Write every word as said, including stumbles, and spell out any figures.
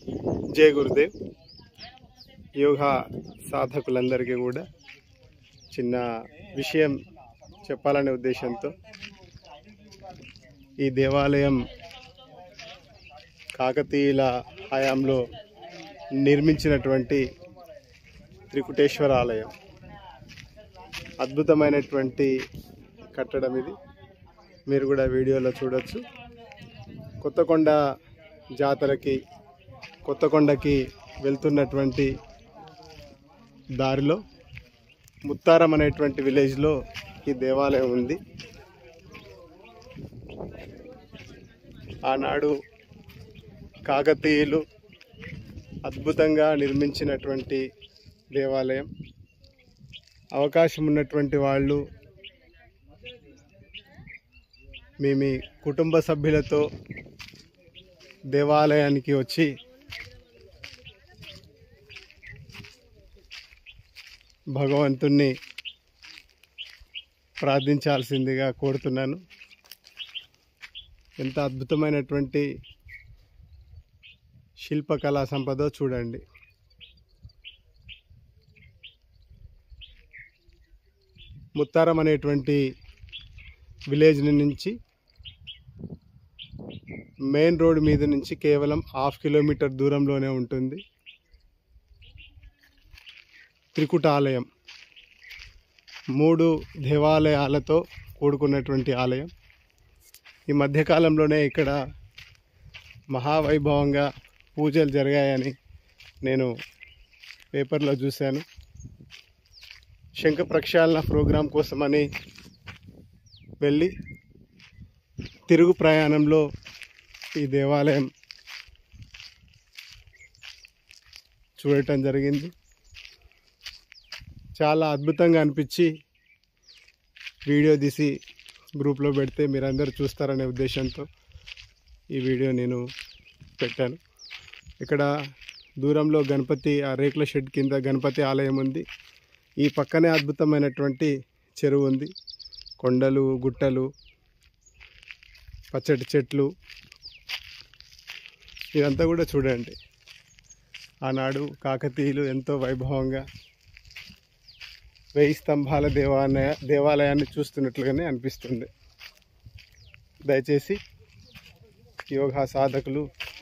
జై గురుదేవ్. యోగా సాధకులందరికీ కూడా చిన్న విషయం చెప్పాలనే ఉద్దేశంతో ఈ దేవాలయం కాకతీయుల హయాంలో నిర్మించినటువంటి త్రికుటేశ్వర ఆలయం. అద్భుతమైనటువంటి కట్టడం ఇది. మీరు కూడా వీడియోలో చూడొచ్చు. కొత్తకొండ జాతరకి కొత్తకొండకి వెళ్తున్నటువంటి దారిలో ముత్తారం అనేటువంటి విలేజ్లో ఈ దేవాలయం ఉంది. ఆనాడు కాకతీయులు అద్భుతంగా నిర్మించినటువంటి దేవాలయం. అవకాశం ఉన్నటువంటి వాళ్ళు మీ మీ కుటుంబ సభ్యులతో దేవాలయానికి వచ్చి భగవంతుణ్ణి ప్రార్థించాల్సిందిగా కోరుతున్నాను. ఎంత అద్భుతమైనటువంటి శిల్పకళా సంపద చూడండి. ముత్తారం అనేటువంటి విలేజ్ నుంచి మెయిన్ రోడ్ మీద నుంచి కేవలం హాఫ్ కిలోమీటర్ దూరంలోనే ఉంటుంది త్రికుట ఆలయం. మూడు దేవాలయాలతో కూడుకున్నటువంటి ఆలయం. ఈ మధ్యకాలంలోనే ఇక్కడ మహావైభవంగా పూజలు జరిగాయని నేను పేపర్లో చూశాను. శంఖ ప్రక్షాళన ప్రోగ్రాం కోసమని వెళ్ళి తిరుగు ప్రయాణంలో ఈ దేవాలయం చూడటం జరిగింది. చాలా అద్భుతంగా అనిపించి వీడియో తీసి గ్రూప్లో పెడితే మీరందరూ చూస్తారనే ఉద్దేశంతో ఈ వీడియో నేను పెట్టాను. ఇక్కడ దూరంలో గణపతి ఆ రేకుల షెడ్ కింద గణపతి ఆలయం ఉంది. ఈ పక్కనే అద్భుతమైనటువంటి చెరువు ఉంది. కొండలు, గుట్టలు, పచ్చటి చెట్లు, ఇదంతా కూడా చూడండి. ఆనాడు కాకతీయులు ఎంతో వైభవంగా వెయ్యి స్తంభాల దేవాలయ దేవాలయాన్ని చూస్తున్నట్లుగానే అనిపిస్తుంది. దయచేసి యోగా సాధకులు